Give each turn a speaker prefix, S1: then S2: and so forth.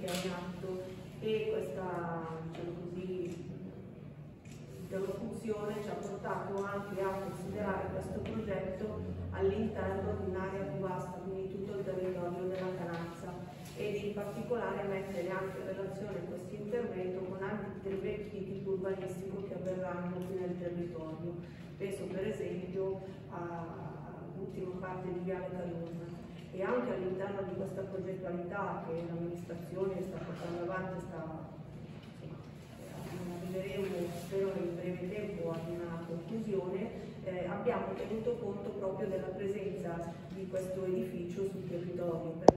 S1: è in atto, e questa, diciamo così, interlocuzione ci ha portato anche a considerare questo progetto all'interno di un'area più vasta, quindi tutto il territorio della Canazza, ed in particolare mettere anche in relazione questo intervento con altri interventi di tipo urbanistico che avverranno qui nel territorio. Penso per esempio all'ultima parte di Viale Calorna, e anche all'interno di questa progettualità che l'amministrazione sta portando avanti, arriveremo spero in breve tempo ad una conclusione. Abbiamo tenuto conto proprio della presenza di questo edificio sul territorio.